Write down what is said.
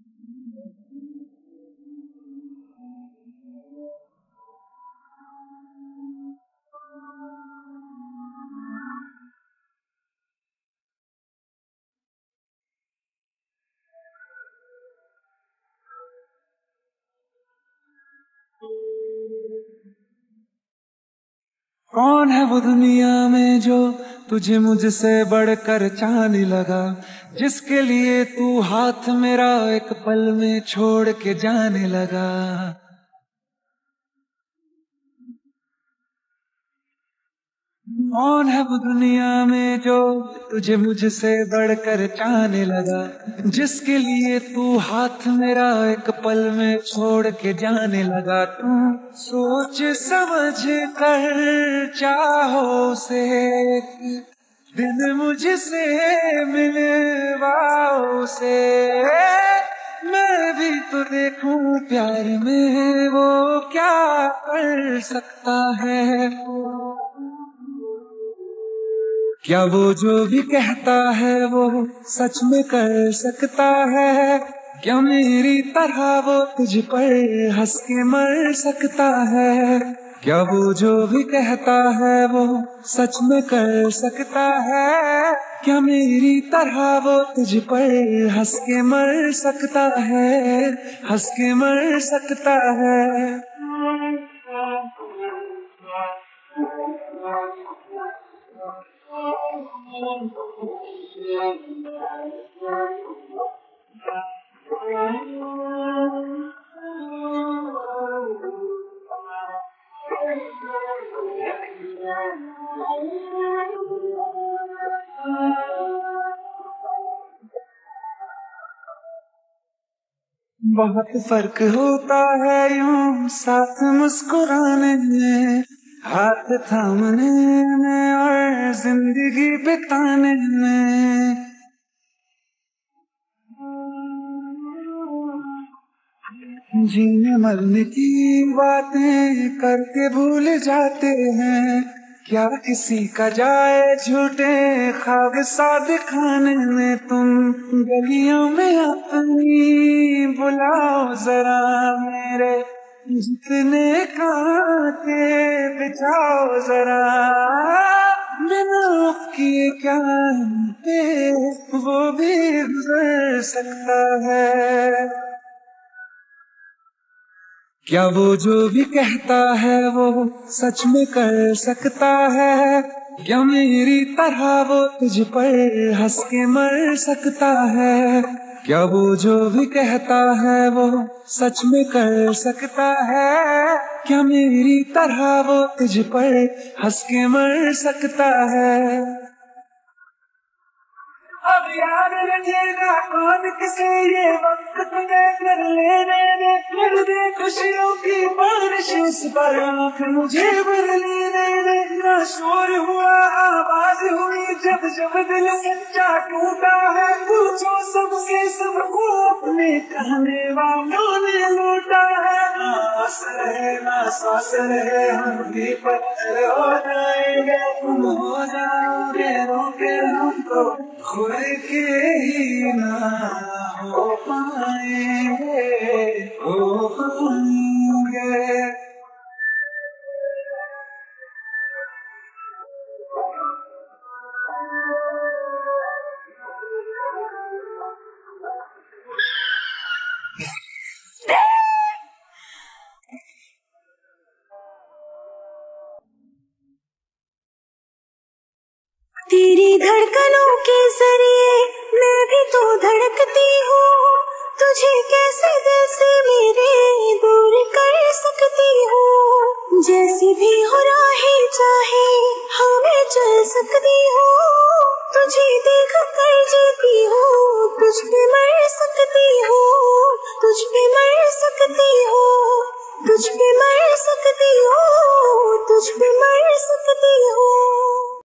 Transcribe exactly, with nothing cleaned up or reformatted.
कौन है वो दुनिया में जो तुझे मुझसे बढ़कर चाहने लगा, जिसके लिए तू हाथ मेरा एक पल में छोड़ के जाने लगा। कौन है वो दुनिया में जो तुझे मुझसे बढ़कर चाहने लगा, जिसके लिए तू हाथ मेरा एक पल में छोड़ के जाने लगा। तू सोच समझ कर चाहो से दिन मुझसे मिलवाओ से, मैं भी तो देखूं प्यार में वो क्या कर सकता है। क्या वो जो भी कहता है वो सच में कर सकता है? क्या मेरी तरह वो तुझ पर हंस के मर सकता है? क्या वो जो भी कहता है वो सच में कर सकता है? क्या मेरी तरह वो तुझ पर हंस के मर सकता है? हंस के मर सकता है। बहुत फर्क होता है यूं साथ मुस्कुराने में, हाथ थामने में और जिंदगी बिताने में। जीने मरने की बातें करके भूल जाते हैं, क्या किसी का जाए झूठे ख्वाब सा दिखाने में। तुम गलियों में अपनी बुलाओ जरा मेरे जितने कांटे बिछाओ जरा, बिना उफ किए क्या पे वो भी गुजर सकता है। क्या वो जो भी कहता है वो सच में कर सकता है? क्या मेरी तरह वो तुझ पर हंस के मर सकता है? क्या वो जो भी कहता है वो सच में कर सकता है? क्या मेरी तरह वो तुझ पर हंस के मर सकता है? अब याद रखेगा कौन किसे ये वक्त तुम्हें कर लेने दे, कर दे खुशियों की बारिश उस पर आँख मुझे भर लेने दे। ना शोर हुआ आवाज हुई जब जब दिल सच्चा टूटा है, पूछो सबसे सबको अपने कहने वालों ने लूटा है। ना आस रहे ना सांस रहे हम भी पत्थर हो जाएंगे, तुम हो जाओगे रोके हम तो खुद के ही ना हो पाएंगे, हो पाएंगे। तेरी धड़कनों के जरिए मैं भी तो धड़कती हूँ, तुझे कैसे दिल से मेरे दूर कर सकती हूँ। जैसी भी हो राहें चाहे